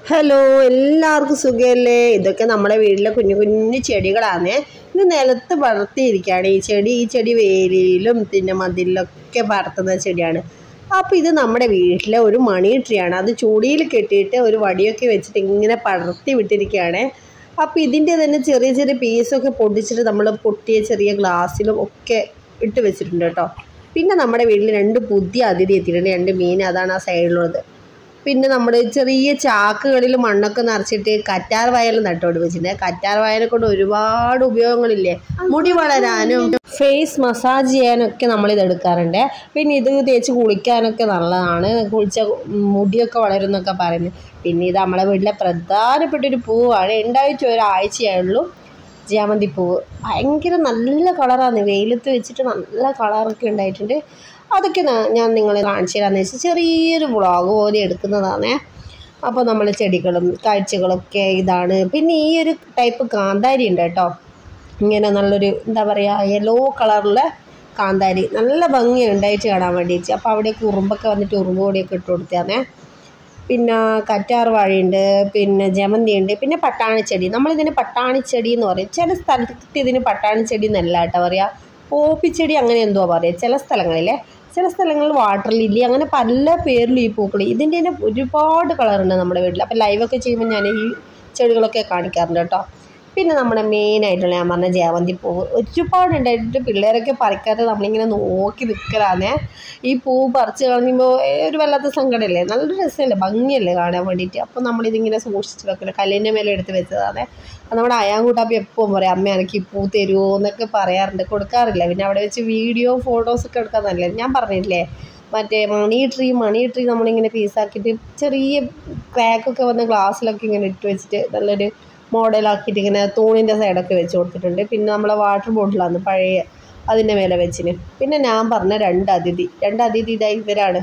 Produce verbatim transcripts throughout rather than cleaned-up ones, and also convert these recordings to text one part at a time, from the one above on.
Hello, എല്ലാവർക്കും സുഖമല്ലേ? ഇതൊക്കെ നമ്മുടെ വീട്ടിലെ കുഞ്ഞു കുഞ്ഞു ചെടികളാണ്. ഇത് നിലത്ത് വളർത്തിയിരിക്കുകയാണ്. ഈ ചെടി ഈ ചെടി വേലിയിലും പിന്നെ മതിലൊക്കെ വളർത്തുന്ന ചെടിയാണ്. അപ്പോൾ ഇത് നമ്മുടെ വീട്ടിലെ ഒരു മണി ട്രീ ആണ്. അത് ചൂടിയിൽ കെട്ടിയിട്ട് ഒരു വടിയൊക്കെ വെച്ചിട്ട് ഇങ്ങനെ പടർത്തി വിട്ടിരിക്കുകയാണ്. അപ്പോൾ ഇതിൻ്റെ തന്നെ ചെറിയ ചെറിയ പീസൊക്കെ പൊടിച്ചിട്ട് നമ്മൾ പൊട്ടിയ ചെറിയ ഗ്ലാസ്സിലും ഒക്കെ ഇട്ട് വെച്ചിട്ടുണ്ട് കേട്ടോ. പിന്നെ നമ്മുടെ വീട്ടിൽ രണ്ട് പുതിയ അതിഥി എത്തിയിട്ടുണ്ട്, രണ്ട് മീൻ. അതാണ് ആ സൈഡിലുള്ളത്. പിന്നെ നമ്മൾ ചെറിയ ചാക്കുകളിൽ മണ്ണൊക്കെ നിറച്ചിട്ട് കറ്റാർ വാഴ നട്ടോട് വെച്ചിട്ടുണ്ട്. കറ്റാർ വാഴനെ കൊണ്ട് ഒരുപാട് ഉപയോഗങ്ങളില്ലേ, മുടി വളരാനും ഫേസ് മസാജ് ചെയ്യാനൊക്കെ നമ്മളിത് എടുക്കാറുണ്ട്. പിന്നെ ഇത് തേച്ച് കുളിക്കാനൊക്കെ നല്ലതാണ്, കുളിച്ച മുടിയൊക്കെ വളരുന്നൊക്കെ പറയുന്നത്. പിന്നെ ഇത് നമ്മളെ വീട്ടിലെ പ്രധാനപ്പെട്ടൊരു പൂവാണ്. ഉണ്ടായിട്ട് ഒരാഴ്ചയായുള്ളൂ. ജമന്തി പൂവ് ഭയങ്കര നല്ല കളറാണ്, വെയിലത്ത് വെച്ചിട്ട് നല്ല കളറൊക്കെ ഉണ്ടായിട്ടുണ്ട്. അതൊക്കെ ഞാൻ നിങ്ങളെ കാണിച്ചു തരാമെന്ന് വെച്ചാൽ ചെറിയൊരു വ്ളോഗ് പോലെ എടുക്കുന്നതാണ്. അപ്പോൾ നമ്മൾ ചെടികളും കാഴ്ചകളൊക്കെ ഇതാണ്. പിന്നെ ഈ ഒരു ടൈപ്പ് കാന്താരി ഉണ്ട് കേട്ടോ, ഇങ്ങനെ നല്ലൊരു എന്താ പറയുക യെല്ലോ കളറിലെ കാന്താരി, നല്ല ഭംഗി ഉണ്ടായിട്ട് കാണാൻ വേണ്ടിയിട്ട്. അപ്പോൾ അവിടേക്ക് ഉറുമ്പൊക്കെ വന്നിട്ട് ഉറുമ്പ് പൊടിയൊക്കെ ഇട്ട് കൊടുത്താന്നേ. പിന്നെ കറ്റാർ വാഴയുണ്ട്, പിന്നെ ജമന്തി ഉണ്ട്, പിന്നെ പട്ടാണിച്ചെടി. നമ്മളിതിന് പട്ടാണിച്ചെടി എന്ന് പറയും. ചില സ്ഥലത്ത് ഇതിന് പട്ടാണിച്ചെടി എന്നല്ല കേട്ടോ പറയുക, പോപ്പിച്ചെടി അങ്ങനെ എന്തോ പറയുക ചില സ്ഥലങ്ങളിലെ. ചില സ്ഥലങ്ങളിൽ വാട്ടർ ലില്ലി, അങ്ങനെ പല പേരിലും ഈ പൂക്കൾ. ഇതിൻ്റെ തന്നെ ഒരുപാട് കളറുണ്ട് നമ്മുടെ വീട്ടിൽ. അപ്പോൾ ലൈവൊക്കെ ചെയ്യുമ്പോൾ ഞാൻ ഈ ചെടികളൊക്കെ കാണിക്കാറുണ്ട് കേട്ടോ. പിന്നെ നമ്മുടെ മെയിനായിട്ടുള്ള ഞാൻ പറഞ്ഞ ജമന്തി പൂവ് ഒരുപാട് ഉണ്ടായിട്ട് പിള്ളേരൊക്കെ പറിക്കാതെ നമ്മളിങ്ങനെ നോക്കി നിൽക്കലാന്നേ. ഈ പൂവ് പറിച്ച് കളഞ്ഞുമ്പോൾ ഒരു വല്ലാത്ത സങ്കടമല്ലേ, നല്ല രസമല്ലേ, ഭംഗിയല്ലേ കാണാൻ വേണ്ടിയിട്ട്. അപ്പോൾ നമ്മളിതിങ്ങനെ സൂക്ഷിച്ച് വെക്കില്ല, കല്ലിൻ്റെ മേലെ എടുത്ത് വെച്ചതാണ്. അത് നമ്മുടെ അയാൻകൂട്ടാപ്പി എപ്പോഴും പറയും, അമ്മ എനിക്ക് ഈ പൂ തരുമോ എന്നൊക്കെ പറയാറുണ്ട്. കൊടുക്കാറില്ല. പിന്നെ അവിടെ വെച്ച് വീഡിയോ ഫോട്ടോസൊക്കെ എടുക്കാൻ നല്ലത്. ഞാൻ പറഞ്ഞില്ലേ മറ്റേ മണി ട്രീ മണി ട്രീ നമ്മളിങ്ങനെ പീസാക്കിയിട്ട് ചെറിയ ക്രാക്കൊക്കെ വന്ന ഗ്ലാസ്സിലൊക്കെ ഇങ്ങനെ ഇട്ട് വെച്ചിട്ട് നല്ലൊരു മോഡലാക്കിയിട്ട് ഇങ്ങനെ തൂണിൻ്റെ സൈഡൊക്കെ വെച്ച് കൊടുത്തിട്ടുണ്ട്. പിന്നെ നമ്മളെ വാട്ടർ ബോട്ടിലാണ് പഴയ, അതിൻ്റെ മേലെ വെച്ചിന്. പിന്നെ ഞാൻ പറഞ്ഞ രണ്ട് അതിഥി രണ്ട് അതിഥി ഇതായി ഇവരാണ്.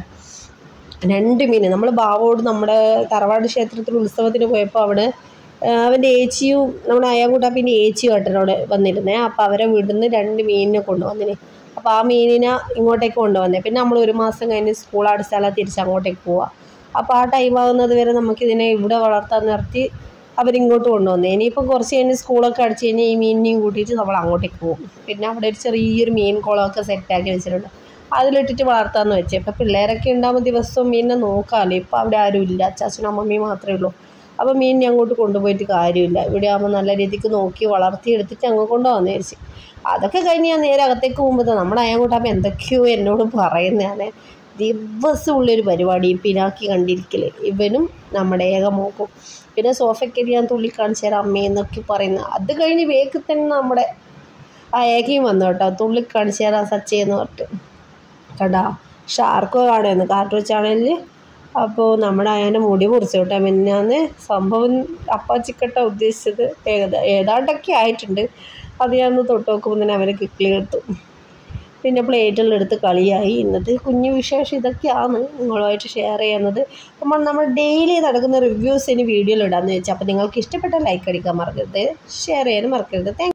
രണ്ട് മീൻ നമ്മൾ ബാവോട് നമ്മുടെ തറവാട് ക്ഷേത്രത്തിൽ ഉത്സവത്തിന് പോയപ്പോൾ അവിടെ അവൻ്റെ ഏച്ചിയും നമ്മുടെ അയാൻകൂട്ടാപ്പിൻ്റെ ഏച്ചിയും ഏട്ടനോട് വന്നിരുന്നേ. അപ്പോൾ അവരെ വീട്ടിൽ നിന്ന് രണ്ട് മീനിനെ കൊണ്ടുവന്നിന്. അപ്പോൾ ആ മീനിനെ ഇങ്ങോട്ടേക്ക് കൊണ്ടുവന്നേ. പിന്നെ നമ്മൾ ഒരു മാസം കഴിഞ്ഞ് സ്കൂൾ അടിച്ചാൽ തിരിച്ച് അങ്ങോട്ടേക്ക് പോവാം. അപ്പോൾ ആ ടൈം ആകുന്നത് വരെ നമുക്കിതിനെ ഇവിടെ വളർത്താൻ നിർത്തി അവരിങ്ങോട്ട് കൊണ്ടുവന്നേ. ഇനിയിപ്പം കുറച്ച് കഴിഞ്ഞ് സ്കൂളൊക്കെ അടിച്ച് കഴിഞ്ഞാൽ ഈ മീനിനെയും കൂട്ടിയിട്ട് നമ്മൾ അങ്ങോട്ടേക്ക് പോകും. പിന്നെ അവിടെ ഒരു ചെറിയൊരു മീൻ കുളമൊക്കെ സെറ്റാക്കി വെച്ചിട്ടുണ്ട്, അതിലിട്ടിട്ട് വളർത്താമെന്ന് വെച്ചേ. ഇപ്പം പിള്ളേരൊക്കെ ഉണ്ടാകുമ്പോൾ ദിവസവും മീനിനെ നോക്കാമല്ലോ. ഇപ്പം അവിടെ ആരും ഇല്ല, അച്ചാച്ചനും അമ്മമ്മയും മാത്രമേ ഉള്ളൂ. അപ്പോൾ മീനിനെ അങ്ങോട്ട് കൊണ്ടുപോയിട്ട് കാര്യമില്ല. ഇവിടെ ആകുമ്പോൾ നല്ല രീതിക്ക് നോക്കി വളർത്തിയെടുത്തിട്ട് അങ്ങ് കൊണ്ടുപോകാമെന്ന് വിചാരിച്ച്. അതൊക്കെ കഴിഞ്ഞ് ഞാൻ നേരെ അകത്തേക്ക് പോകുമ്പോൾ നമ്മുടെ അയാൻകൂട്ടാപ്പോൾ എന്തൊക്കെയോ എന്നോട് പറയുന്നതാണ്. ദിവസമുള്ളൊരു പരിപാടി പിനാക്കി കണ്ടിരിക്കൽ, ഇവനും നമ്മുടെ ഏക മോക്കും. പിന്നെ സോഫയ്ക്ക് ഞാൻ തുള്ളി കാണിച്ചു തരാം അമ്മയെന്നൊക്കെ പറയുന്ന. അത് കഴിഞ്ഞ് വേക്ക് തന്നെ നമ്മുടെ ആ ഏകയും വന്നു കേട്ടോ, തുള്ളി കാണിച്ചു തരാം സച്ചയെന്ന് പറഞ്ഞിട്ട്. കണ്ടാ ഷാർക്കോ കാണുമായിരുന്നു കാർട്ടൂൺ ചാനലിൽ. അപ്പോൾ നമ്മുടെ അയാനെ മുടി മുറിച്ചു കേട്ടോ മിനിഞ്ഞാന്ന്. സംഭവം അപ്പാച്ചിക്കട്ട ഉദ്ദേശിച്ചത് ഏകദ ഏതാണ്ടൊക്കെ ആയിട്ടുണ്ട്. അത് ഞാൻ ഒന്ന് തൊട്ട് നോക്കുമ്പോൾ തന്നെ അവരെ കിക്കിളി എടുത്തു. പിന്നെ പ്ലേറ്റിലെടുത്ത് കളിയായി. ഇന്നത്തെ കുഞ്ഞു വിശേഷം ഇതൊക്കെയാണ് നിങ്ങളുമായിട്ട് ഷെയർ ചെയ്യുന്നത്. നമ്മൾ നമ്മൾ ഡെയിലി നടക്കുന്ന റിവ്യൂസ് ഇനി വീഡിയോയിൽ ഇടാമെന്ന് വെച്ചാൽ. അപ്പോൾ നിങ്ങൾക്ക് ഇഷ്ടപ്പെട്ട ലൈക്ക് അടിക്കാൻ മറക്കരുത്, ഷെയർ ചെയ്യാനും മറക്കരുത്. താങ്ക്